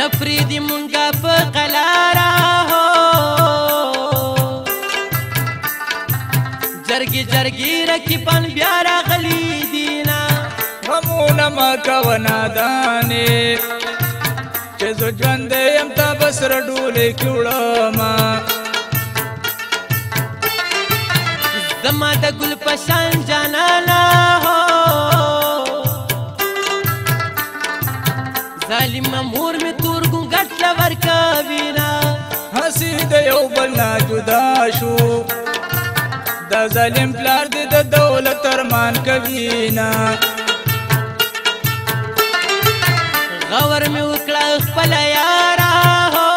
نفریدی مونږه په قلاره هو جرګي جرګي رقیبان بیا راغلي دینا غمونه مه کوه نادانې چې زه ژوندی یم تا به سره ډولۍ کې وړمه زما د ګل په شان جانانه هو ظالمه مور مې تور ګونګټ له ورکوینه هسې د یو بل نه جدا شو دا ظالم پلار دې د دولت ارمان کوینه غور مې وکړه خپله یاره هو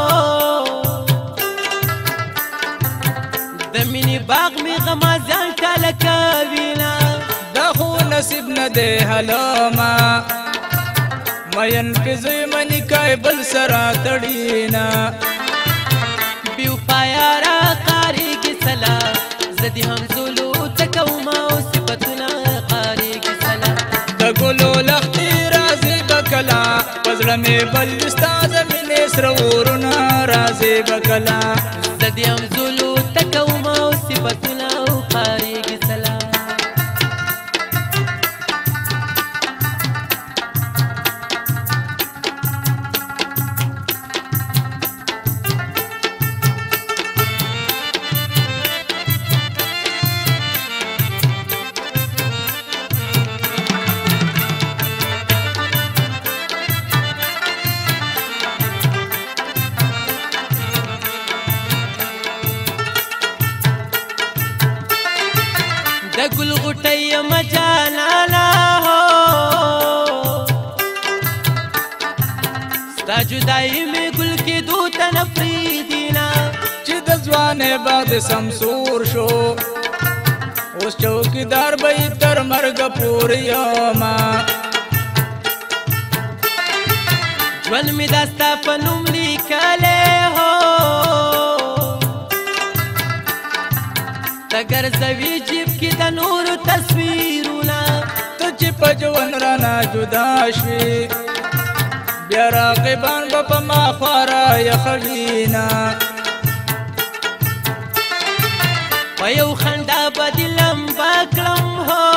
د مینې باغ مې غمازیان ټاله کوینه دا خو نصیب نه دی هلمه مین فزوی منی کای بل سرا تړینا بیوفا یارا قاریږي سلا زدي هم زولو تکوما او صفتونه قاریږي سلا د ګلو لختي رازي بکلا پزړه مې بل استاد مینې سره ورونه رازي بکلا زدي هم زولو تکوما او صفتونه قاریږي سلا د ګل غوټۍ یم جانانه هو ستا جدایي مې ګل کېدو ته نه پرېږدینه چې د ځوانۍ باغ د سمسور شو اوس چوکیدار به یې تر مرګه پورې یمه ژوند مې دا ستا په نوم لیکلی هو ته ګرځوي جیب کې د نورو تصویرونه ته چې په ژوند رانه جدا شوې بیا راقبان به په ما خوا رایخوینه په یو خندا به دې لمبه کړم هو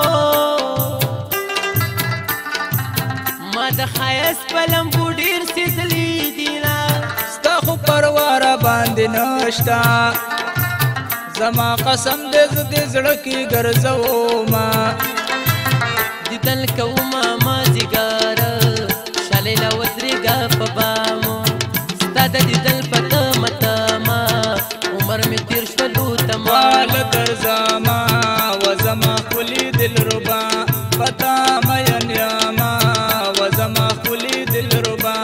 ما د ښایست په لمبو ډېر سېدلي دینه ستا خو پروا را باندې نشته زما قسم دې زه دې زړه کې ګرځومه دیدن کومه مازدیګره شالې له ودرېږه په بامو ستا د دیدن په تمه تمه عمر مې تېر شولو تمه واله درځمه و زما ښکلي دلربا په تا مین یمه و زما ښکلي دلربا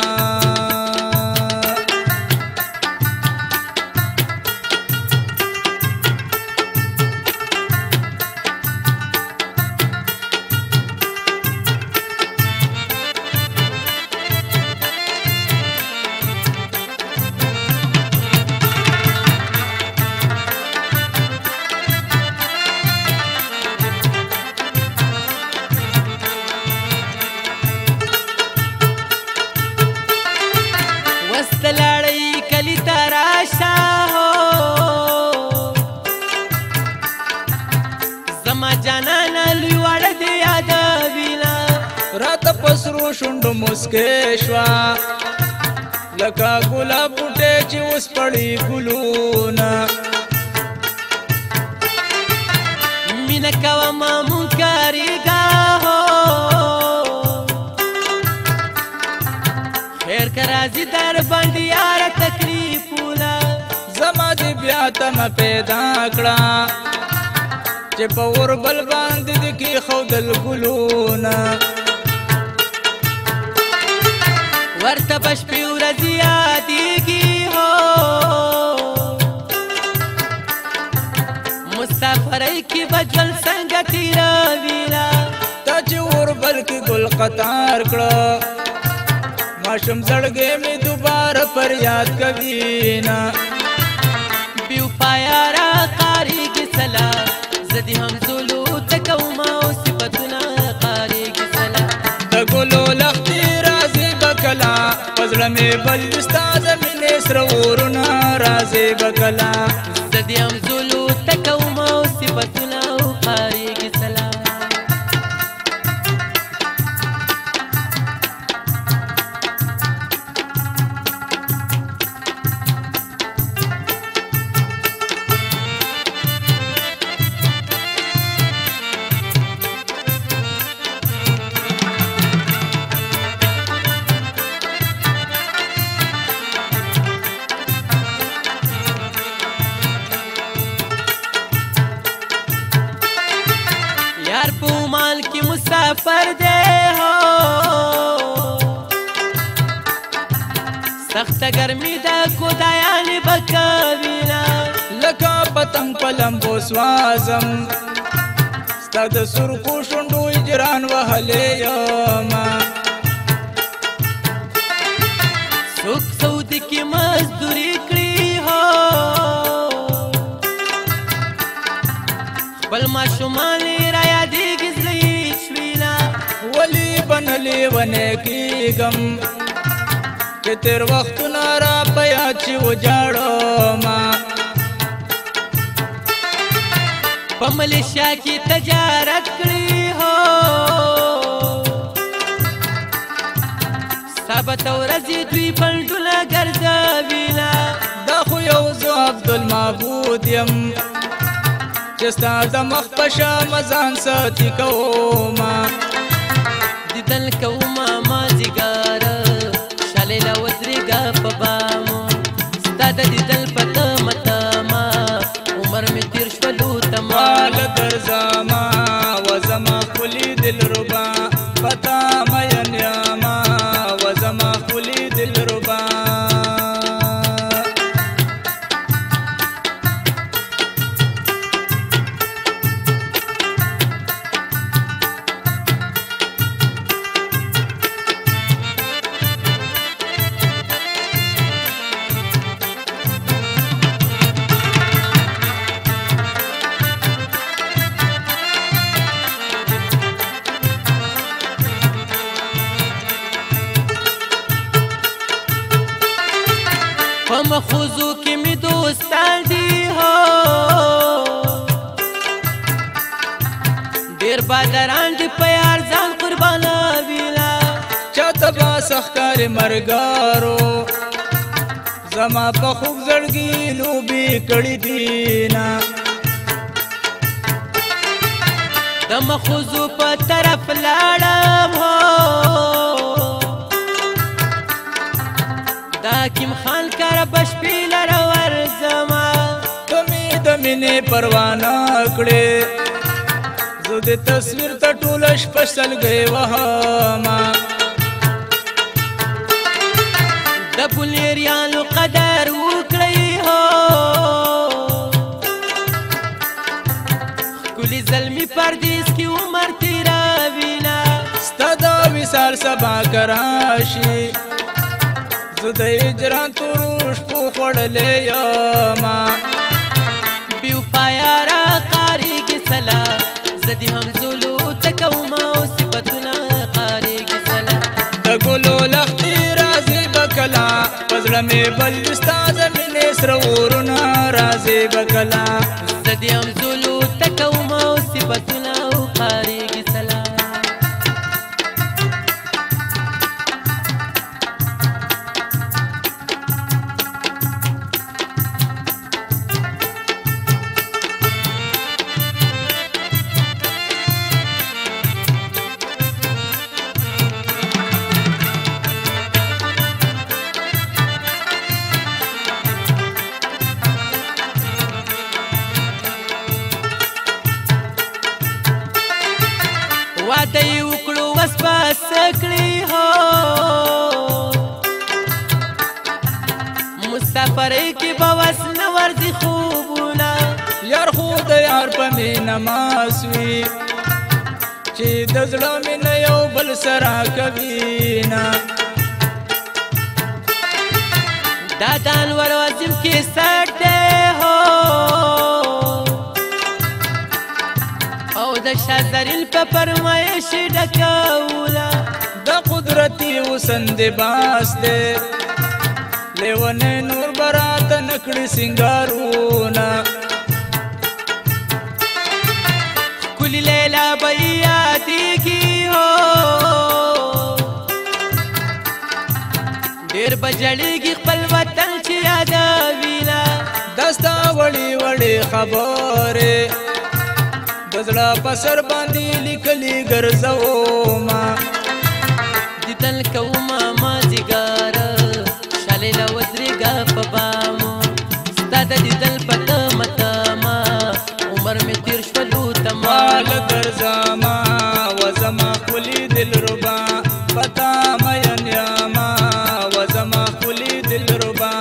وستلاړی کلی ته راشه هو زما جانانه لوی واړه دې یادوینه راته په سرو شونډو مسکې شوه لکه ګلاب بوټی چې اوس پړي ګلونه مینه کومه مونږ کارېږه هو خیر که راځي در باندې یاره تکلیفونه زما دې بیا تمه پیدا کړه چې په اوربل باندې دې کېښودل ګلونه ورته به شپې ورځې یادېږي هو مسافرۍ کې به ژوند څنګه تېروینه تا چې اوربل کې ګل قطار کړه ماشوم زړګی مې دوباره فریاد کوینه بیوفا یاره قاریږي سلا زدي هم زولو تکوما او صفتونه قاریږي سلا د ګلو لختي رازي بکلا پزړه پزړه مې بل ستا د مینې سره اورونه راځي به کله زه دې همزولو ته کوم او صفتونه وقارېږي سلام यार په مال کې مسافر دی هو سخته ګرمي ده کودایانې به کوینه لکه پتنګ په لمبو سوازم ستا د سرخو شونډو اجران وهلی یمه څوک سعودي کې مزدوري کړي هو خپل ماشومان رايادېږي زړه یې شوینه ولې به نه لیونی کېږم چې تېر وختونه را په یاد چې وجاړمه په ملیشیا کې تجارت کړي هو سبت ورځې دوی پنډونه ګرځوینه دا خو یو زه عبدالمعبود یم چې ستا د مخ په شامه ځان ساتي کومه دیدن کومه مازدیګره شالیله ودرېږه په بامو ستا د دیدن په تمه تمه عمر مې تېر شولو تمه ماله درځمه و زما ښکلي دلربا په تا مین یمه و زما ښکلي دلربا په مخوزو کې مې دوستان دي هو ډېر بادران دي په یار ځان قربانوینه چاته به سختارې مرګارو زما په خوږ زړګي لوبې کړي دینه د مخوزو په طرف لاړم هو دا حکیم خان کره بشپې لره ورځمه ته مې د مینې پروا نه کړې زه د تصویر ته ټوله شپه سلګۍ وهمه د بونیریانو قدر وکړئ هو ښکلي زلمي پردیس کې عمر تېروینه ستا د وصال سبا که راشي زه د هجران تورو شپو خوړلی یمه بېوفا یاره قارېږي سلا زه دې همزولو ته کوم او صفتونه قارېږي سلا د ګلو لښتې راځي به کله په زړه مې بل ستا د مینې سره اورونه راځي به کله زه دې همزولو ته کوم او صفتونه قارېږي سلا واده یې وکړو وس بس کړي هو مسافرۍ کې به وس نه ورځي خوبونه یار خو د یار په مینه ماس وي چې د زړه مینه یو بل سره کوینه دا د انور وزیم کې سټ دی هو او د شاه زرین په فرمایش ډکوله د قدرتي حسن دې باس دې لیونې نور برات نکړي سنگارونه کلی لیلا بیادیږي هو ډېر بجړېږي خپل وطن چې یادوینه دستا وړې وړې خبرې د زړه په سر باندې لیکلي ګرځومه دیدن کومه مازدیګره شالله ودرېږه په بامو ستا د دیدن په تمه تمه عمر مې تېر شولو مال ګرځمه وزما ښکلي دلربا پتا مین یمه وزما ښکلي دلربا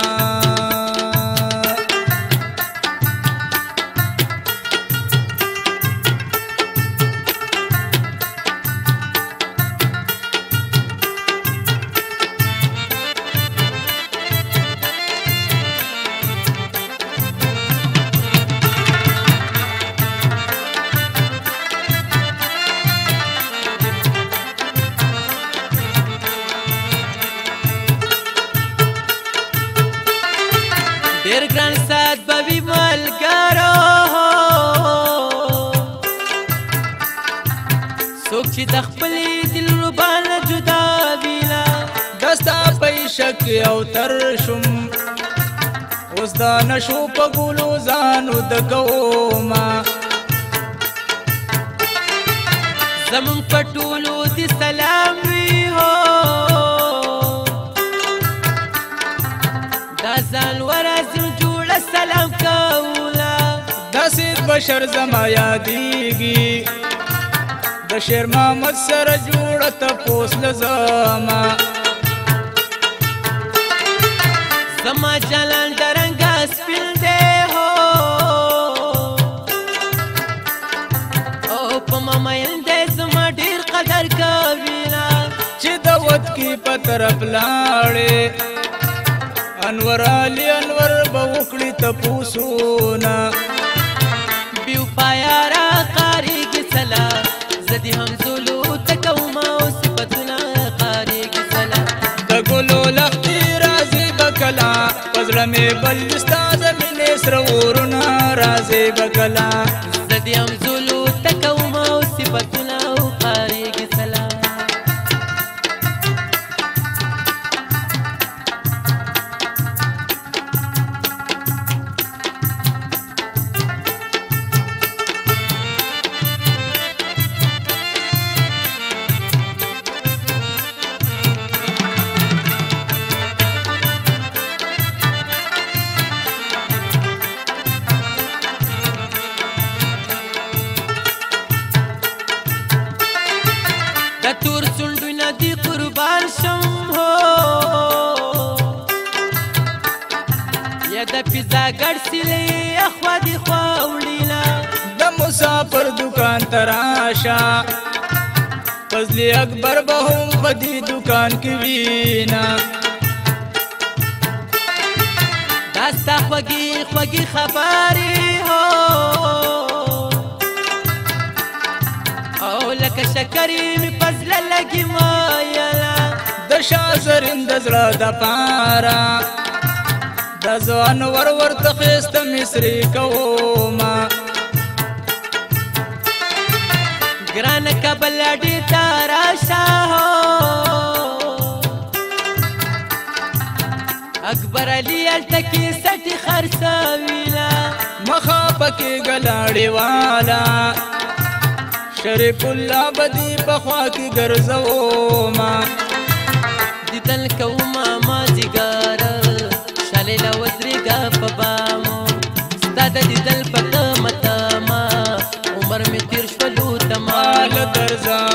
ډېر ګران سات به وي ملګرو څوک چې د خپلې دلربا نه جدا وینه دا ستا په عشق او تر شم اوس دا نشو په ګلو ځانو د کومه زمونږ په ټولو دې سلام وي هو دا ځان ورځم جوړه سلام کوله داسې بشر زما یادېږي د شیر محمد سره جوړه تپوس له زما زما جلان درنګه سپین دی هو او په ما مین دی زما ډېر قدر کوینه چې د وت کې په طرف لاړې انور علي انور به وکړي تپوسونه بیو پایارا قاریږي سلا زدي هم زولو تکوما او صفتونه قاریږي سلا د ګلو لختي راځي بکلا پزړه مې بل ستا زمینې سره ورونه راځي بکلا زدي هم زولو تکوما او صفتونه قاریږي سلا د تور څنډونه دي قربان شم هو یا د پیزا ګړسلې اخوا دي خوا وړینا د مسافر دکان تراشه فضلی اکبر به هم په دې دکان کې وینا دا ستا خوږې خوږې خبرې هو او لکه شکرې مې په زړه لګي مایله د شاه زرین د زړه دپاره د ځوان ورته ښایسته مصري کومه ګرانه کابل اډې ته راشه هو اکبر علي هلته کې سټې خرڅوینه مخه پکې ګلاړې والا شریف الله بدی پخوا کې ګرځومه دیدن کومه مازدیګره شالله ودرېږه په بامو ستا د دیدن په تمه تمه عمر مې تېر شولو تمه مال درځه